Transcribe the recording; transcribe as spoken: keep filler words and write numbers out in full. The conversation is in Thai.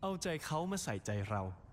เอาใจเขามาใส่ใจเรา